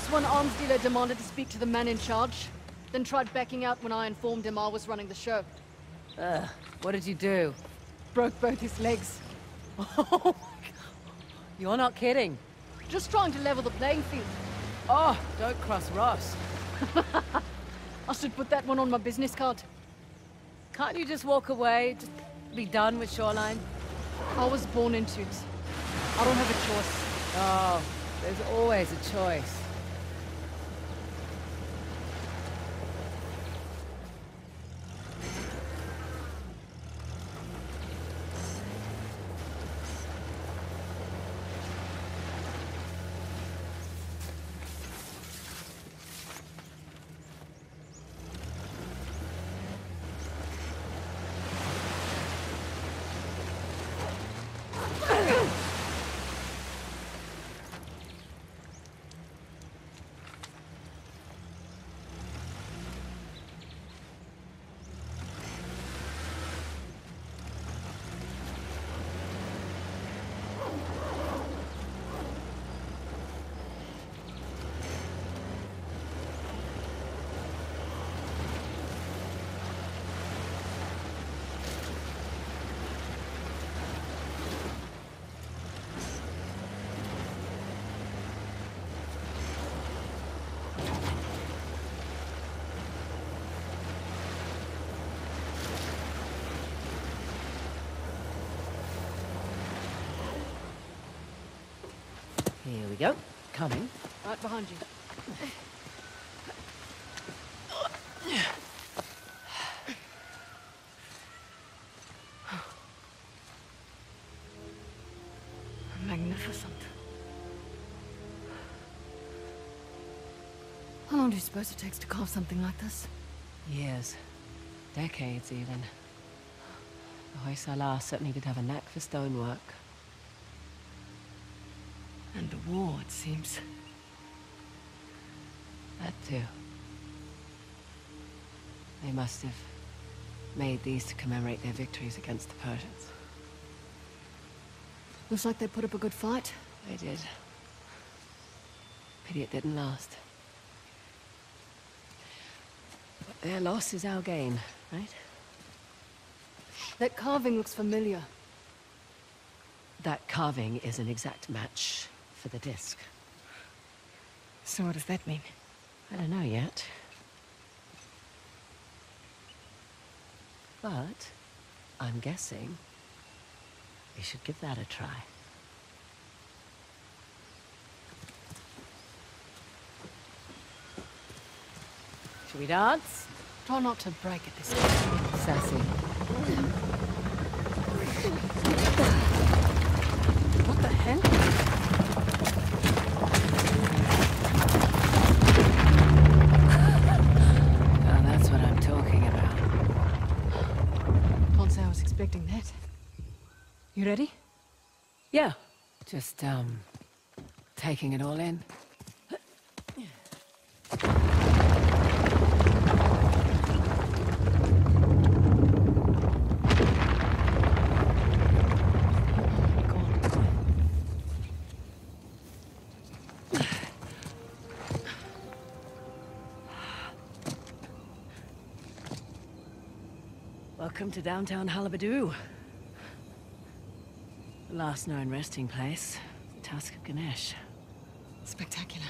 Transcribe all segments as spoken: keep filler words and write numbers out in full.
This one arms dealer demanded to speak to the man in charge, then tried backing out when I informed him I was running the show. Ugh, what did you do? Broke both his legs. Oh my God. You're not kidding. Just trying to level the playing field. Oh, don't cross Ross. I should put that one on my business card. Can't you just walk away? Just be done with Shoreline? I was born into it. I don't have a choice. Oh, there's always a choice. Here we go. Coming. Right behind you. Magnificent. How long do you suppose it takes to carve something like this? Years. Decades, even. The Hoysala certainly did have a knack for stonework. And the war, it seems. That too. They must have made these to commemorate their victories against the Persians. Looks like they put up a good fight. They did. Pity it didn't last. But their loss is our gain, right? That carving looks familiar. That carving is an exact match for the disc. So what does that mean? I don't know yet. But I'm guessing we should give that a try. Should we dance? Try not to break it this time. Sassy. What the hell? Now that's what I'm talking about. Can't say I was expecting that. You ready? Yeah. Just, um, taking it all in. Welcome to downtown Halebidu. The last known resting place, the Tusk of Ganesh. Spectacular.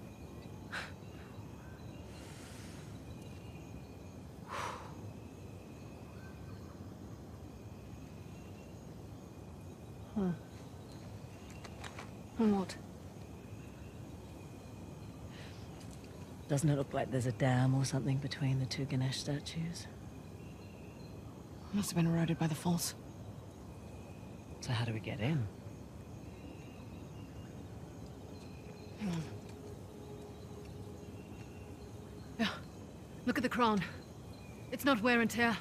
Huh. And what? Doesn't it look like there's a dam or something between the two Ganesh statues? Must have been eroded by the falls. So how do we get in? Hang on. Yeah. Look at the crown. It's not wear and tear.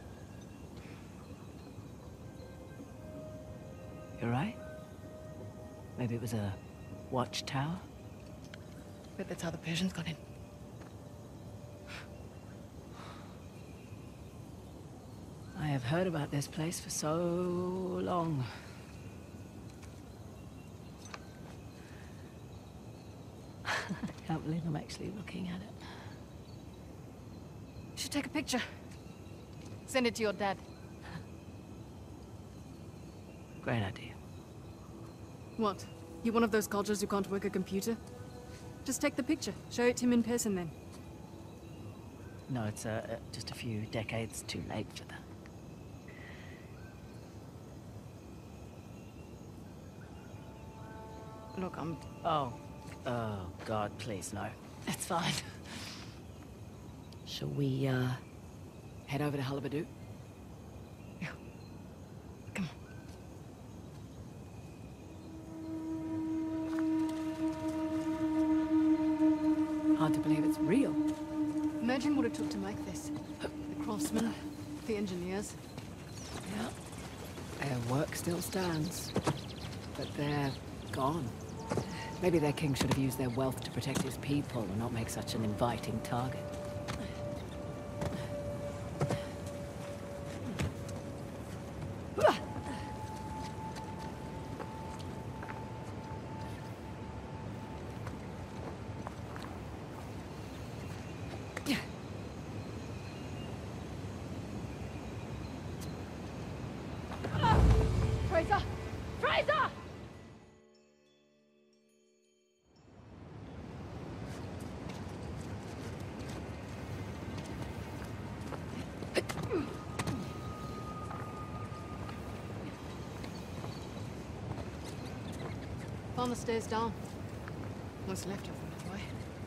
You're right. Maybe it was a watchtower? Bet that's how the Persians got in. I have heard about this place for so long. Can't believe I'm actually looking at it. You should take a picture. Send it to your dad. Great idea. What? You one of those cultures who can't work a computer? Just take the picture. Show it to him in person then. No, it's uh, uh, just a few decades too late for that. Look, I'm... Oh. Oh, God, please, no. It's fine. Shall we, uh, head over to Hullabadoo? Yeah. Come on. Hard to believe it's real. Imagine what it took to make this. The craftsmen, the engineers. Yeah. Their work still stands. But they're gone. Maybe their king should have used their wealth to protect his people and not make such an inviting target. Fraser! Fraser! Found the stairs down. What's left of them, anyway.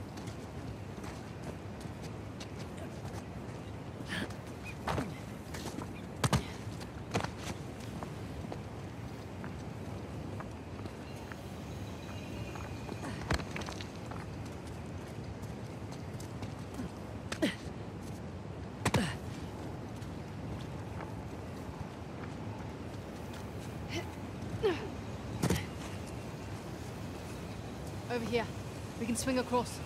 Over here. We can swing across.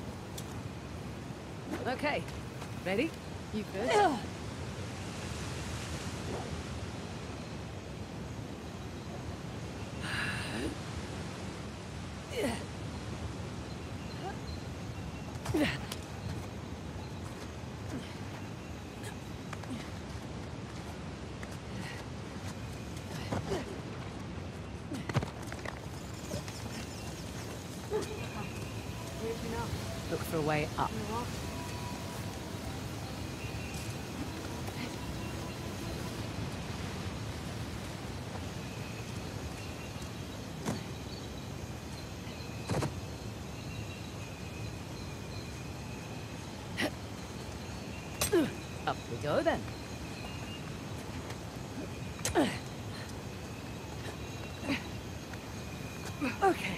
Okay. Ready? You first. Look for a way up. Up we go then. Okay.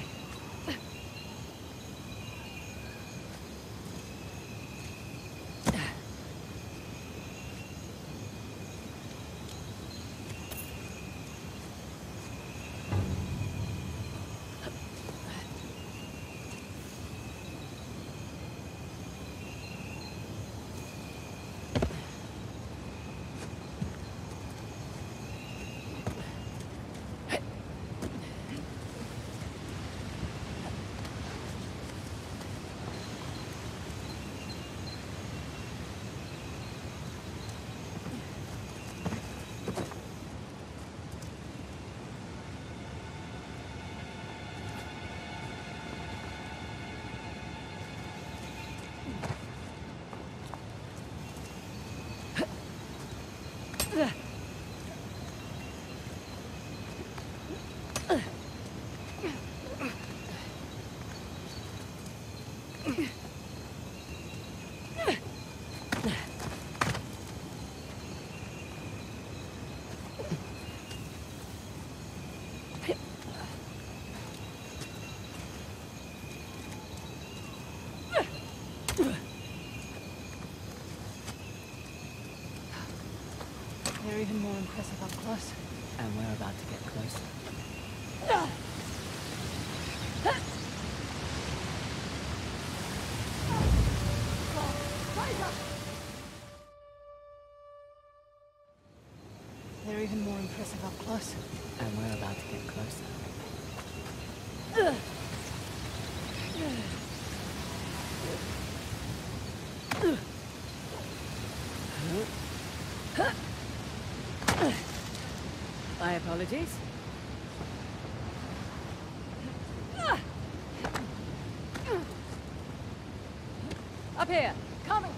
They're even more impressive up close. And we're about to get closer. They're even more impressive up close. And we're about to get closer. My apologies. Up here. Coming.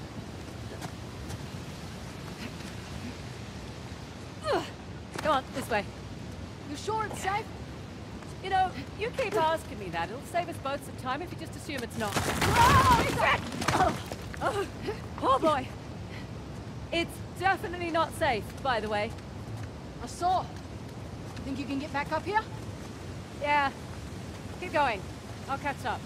Come on, this way. You sure it's safe? You know, you keep asking me that. It'll save us both some time if you just assume it's not. Oh, oh, oh boy. It's definitely not safe, by the way. I saw. Think you can get back up here? Yeah. Keep going. I'll catch up.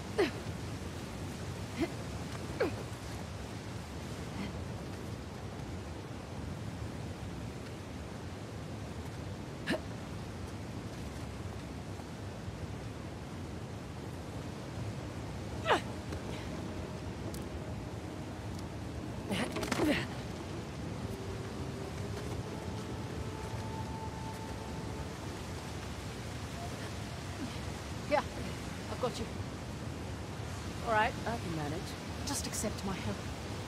Yeah, I've got you. All right, I can manage. Just accept my help.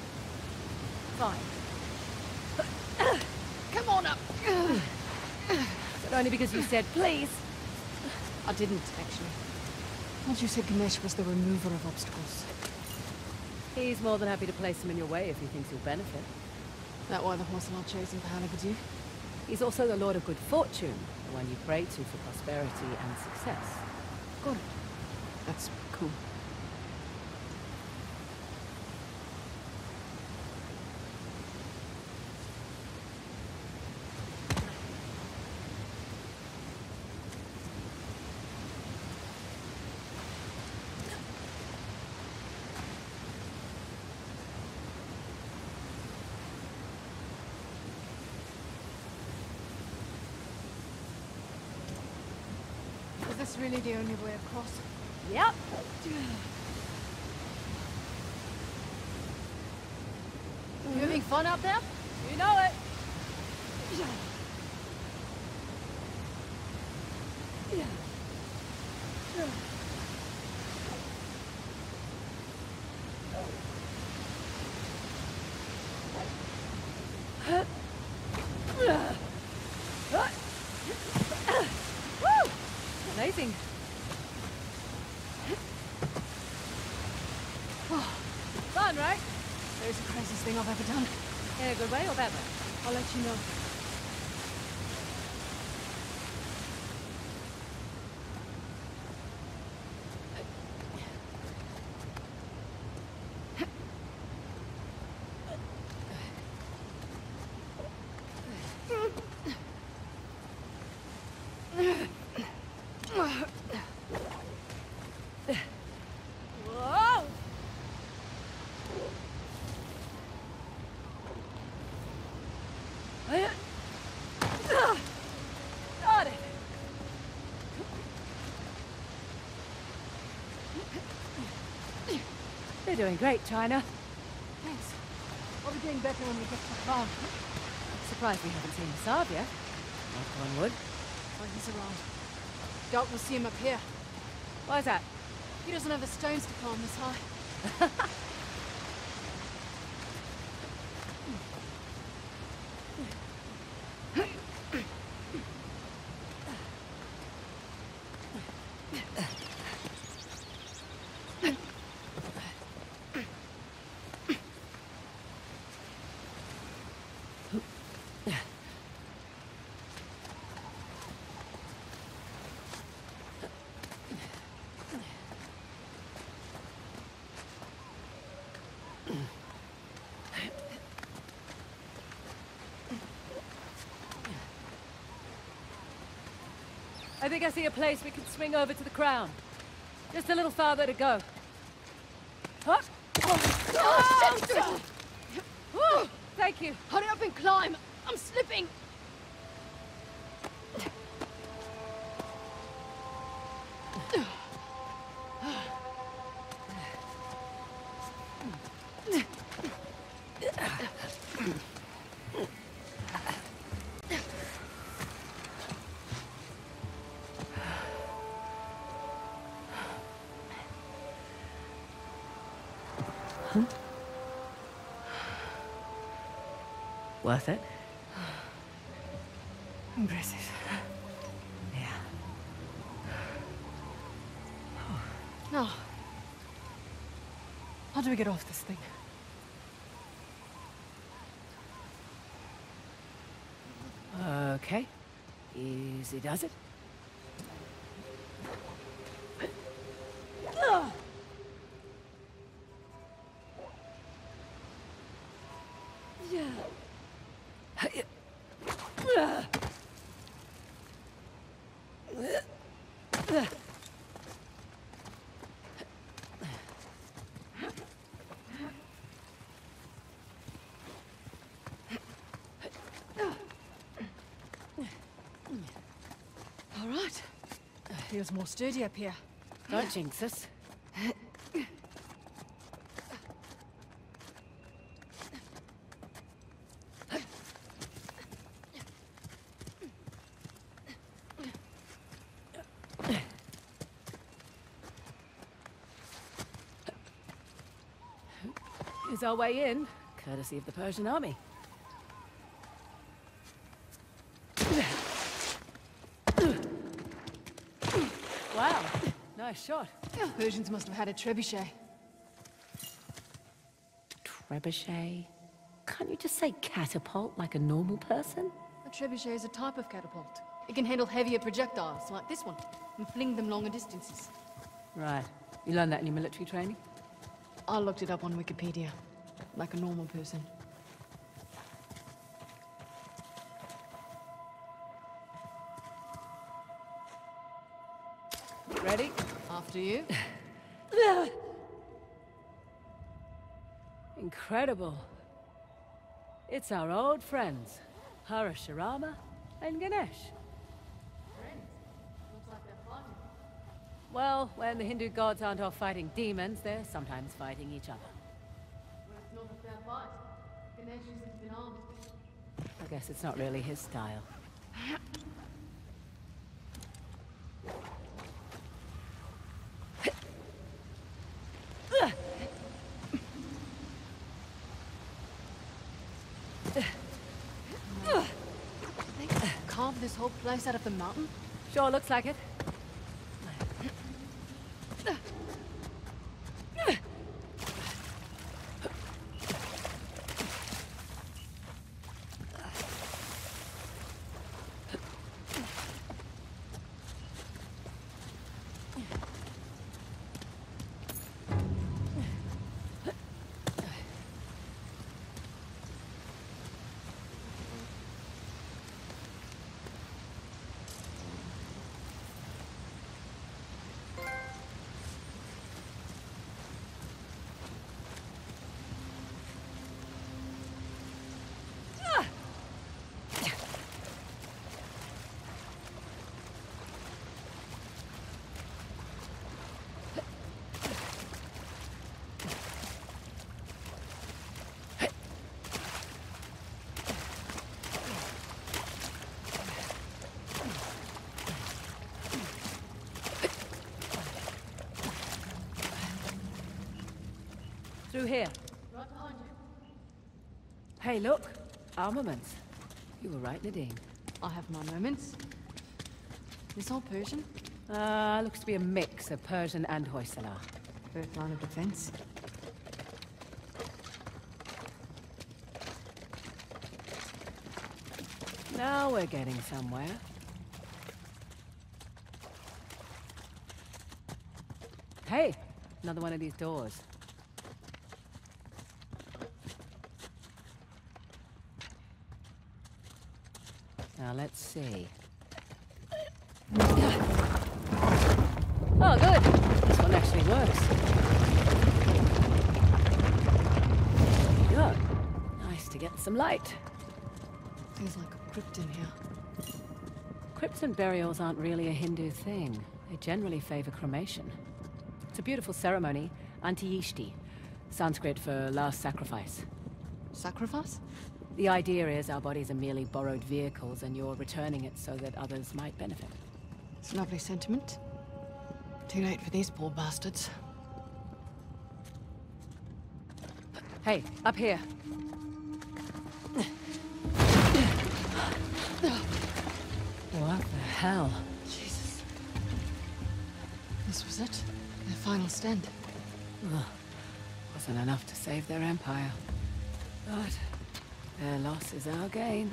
Fine. Come on up. But only because you said please. I didn't, actually. Once you said Ganesh was the remover of obstacles. He's more than happy to place them in your way if he thinks you'll benefit. That why the horse I'm chasing for Hanabadu? He's also the Lord of Good Fortune, the one you pray to for prosperity and success. Got it. That's cool. Is this really the only way across? Yep. You having fun out there? You know it. Woo! Amazing. Fun, right? That is the craziest thing I've ever done. In a good way or bad way? I'll let you know. Whoa! Got it. You're doing great, China. Thanks. I'll be getting better when we get to the farm. Surprised we haven't seen Saab yet. Knock on wood. Oh, he's around. Doubt we'll see him up here. Why is that? He doesn't have the stones to climb this high. I think I see a place we can swing over to the crown. Just a little farther to go. Huh? Oh, Oh, shit! Woo! Thank you. Hurry up and climb! I'm slipping! Worth it? Impressive. Now, how do we get off this thing? Okay. Easy does it. All right. Feels more sturdy up here. Don't jinx us. Here's our way in, courtesy of the Persian army. Wow, nice shot. Persians must have had a trebuchet. Trebuchet? Can't you just say catapult like a normal person? A trebuchet is a type of catapult. It can handle heavier projectiles, like this one, and fling them longer distances. Right. You learned that in your military training? I looked it up on Wikipedia, like a normal person. Ready? After you. Incredible. It's our old friends, Parashurama and Ganesh. Friends? Looks like they're fighting. Well, when the Hindu gods aren't off fighting demons, they're sometimes fighting each other. Well, it's not a fair fight. Ganesh hasn't been armed. I guess it's not really his style. They carved this whole place out of the mountain? Sure looks like it. Through here. Right behind you. Hey, look. Armaments. You were right, Nadine. I have my moments. This all Persian? Uh, looks to be a mix of Persian and Hoysala. First line of defense. Now we're getting somewhere. Hey, another one of these doors. Now let's see. Oh, good. This one actually works. Good. Nice to get some light. Feels like a crypt in here. Crypts and burials aren't really a Hindu thing. They generally favor cremation. It's a beautiful ceremony, Antiyishti, Sanskrit for last sacrifice. Sacrifice? The idea is our bodies are merely borrowed vehicles and you're returning it so that others might benefit. It's a lovely sentiment. Too late for these poor bastards. Hey, up here. What the hell? Jesus. This was it? Their final stand. Ugh. Wasn't enough to save their empire. But their loss is our gain.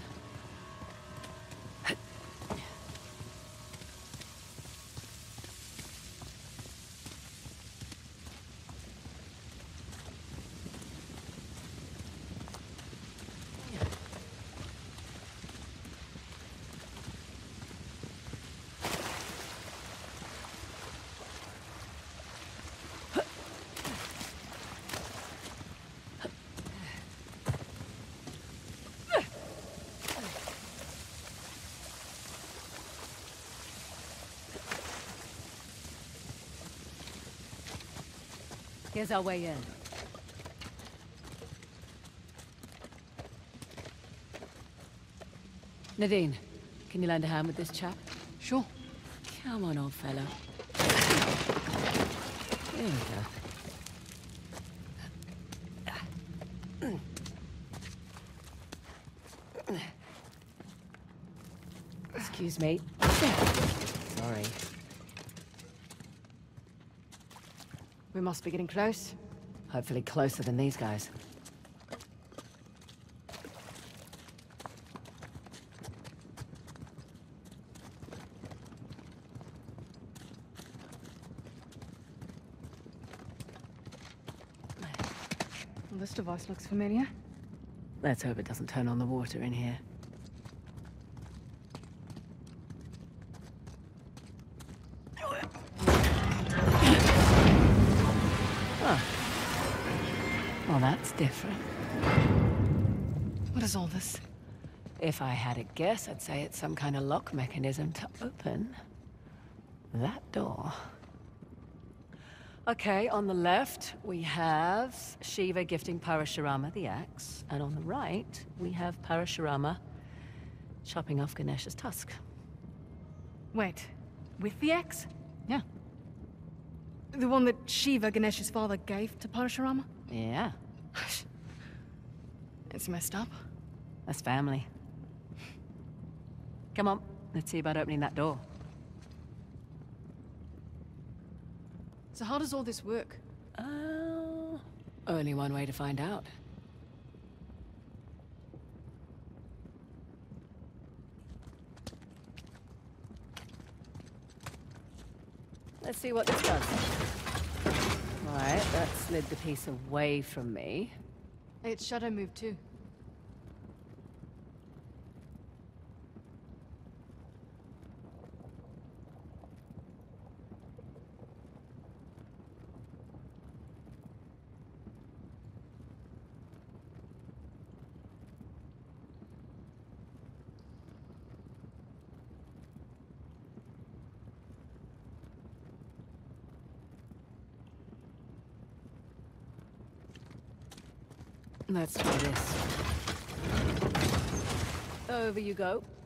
Here's our way in. Nadine, can you lend a hand with this chap? Sure. Come on, old fellow. Here we go. Excuse me. Sorry. We must be getting close. Hopefully closer than these guys. Well, this device looks familiar. Let's hope it doesn't turn on the water in here. Well, that's different. What is all this? If I had a guess, I'd say it's some kind of lock mechanism to open that door. Okay, on the left, we have Shiva gifting Parashurama the axe, and on the right, we have Parashurama chopping off Ganesh's tusk. Wait, with the axe? Yeah. The one that Shiva, Ganesh's father, gave to Parashurama? Yeah. It's messed up. That's family. Come on, let's see about opening that door. So how does all this work? Uh, only one way to find out. Let's see what this does. Right, that slid the piece away from me. Its shadow moved too. Let's try this. Over you go.